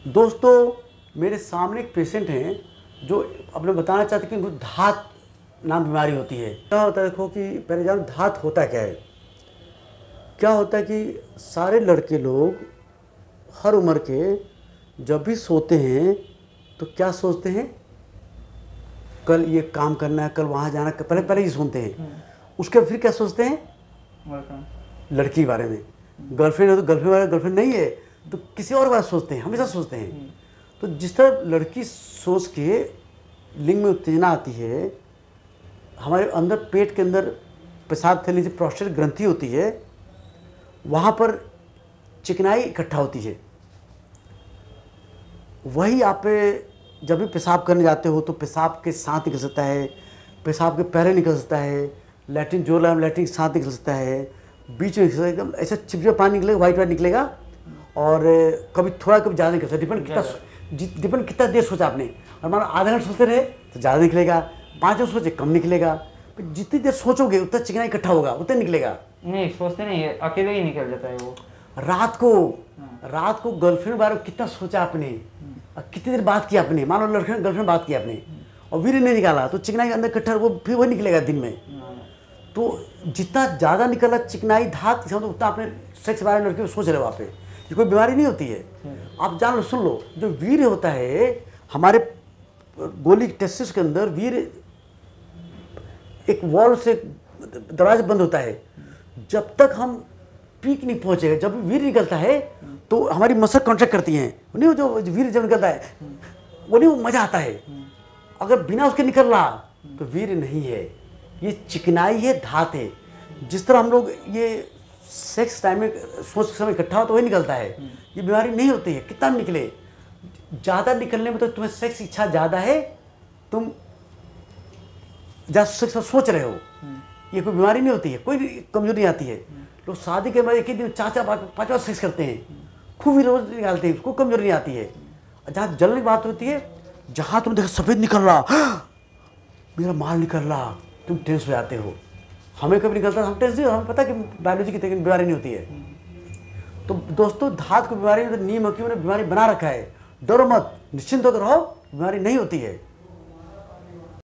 दोस्तों मेरे सामने एक पेशेंट हैं जो अपने बताना चाहते कि उनको धात नाम बीमारी होती है। क्या होता है देखो कि पहले जानो धात होता क्या है। क्या होता है कि सारे लड़के लोग हर उम्र के जब भी सोते हैं तो क्या सोचते हैं, कल ये काम करना है, कल वहाँ जाना, पहले पहले ही सुनते हैं। उसके फिर क्या सोचते हैं, लड़की के बारे में। गर्लफ्रेंड है तो गर्लफ्रेंड, गर्लफ्रेंड नहीं है तो किसी और बात सोचते हैं, हमेशा सोचते हैं। तो जिस तरह लड़की सोच के लिंग में उत्तेजना आती है, हमारे अंदर पेट के अंदर पेशाब थैली से प्रोस्टेट ग्रंथि होती है, वहाँ पर चिकनाई इकट्ठा होती है। वही आप जब भी पेशाब करने जाते हो तो पेशाब के साथ निकल सकता है, पेशाब के पहले निकल सकता है, लैट्रिन जो लैट्रिन के साथ निकल सकता है, बीच में एकदम ऐसा चिपचिपा पानी निकलेगा, वाइट वाइट निकलेगा। और कभी थोड़ा कभी ज़्यादा निकल सकता है, डिपेंड कितना देर सोचा आपने। और मान लो आधा घंटा सोचते रहे तो ज़्यादा निकलेगा, 5 मिनट सोचे कम निकलेगा। जितनी देर सोचोगे उतना चिकना इकट्ठा होगा, उतना निकलेगा। नहीं सोचते नहीं है, अकेले ही निकल जाता है वो। रात को गर्लफ्रेंड बारे में कितना सोचा आपने और कितनी देर बात की आपने। मान लो गर्लफ्रेंड बात की आपने और वीर्य नहीं निकाला तो चिकनाई के अंदर इकट्ठा वो फिर वही निकलेगा दिन में। तो जितना ज़्यादा निकला चिकनाई धात तो उतना आपने सेक्स के बारे में लड़के को सोच रहे हो। आप पे ये कोई बीमारी नहीं होती है। आप जान लो, सुन लो, जो वीर्य होता है हमारे गोली टेस्टिस के अंदर, वीर्य एक वॉल्व से दरवाजा बंद होता है। जब तक हम पीक नहीं पहुंचेगा, जब वीर्य निकलता है तो हमारी मसल कॉन्ट्रैक्ट करती हैं। नहीं वो जो वीर्य जब निकलता है वो नहीं, वो मजा आता है। अगर बिना उसके निकल रहा तो वीर्य नहीं है, ये चिकनाई है, धात है। जिस तरह हम लोग ये सेक्स टाइम में सोच समय इकट्ठा हो तो वही निकलता है। ये बीमारी नहीं होती है। कितना निकले, ज़्यादा निकलने में तो तुम्हें सेक्स इच्छा ज़्यादा है, तुम ज़्यादा सेक्स सोच रहे हो, ये कोई बीमारी नहीं होती है, कोई कमजोरी नहीं आती है। लोग शादी के बाद एक ही दिन 4-5 सेक्स करते हैं, खूब ही रोज निकालते हैं, कोई कमजोरी नहीं आती है। जहाँ जलने की बात होती है, जहाँ तुम देखो सफ़ेद निकल रहा, मेरा माल निकल रहा, तुम टेंस हो जाते हो। हमें कभी निकलता है हम टेंस नहीं, हमें पता है कि बायोलॉजी की बीमारी नहीं होती है। तो दोस्तों धात को बीमारी नीम हकीम ने बीमारी बना रखा है। डरो मत, निश्चिंत होकर रहो, बीमारी नहीं होती है।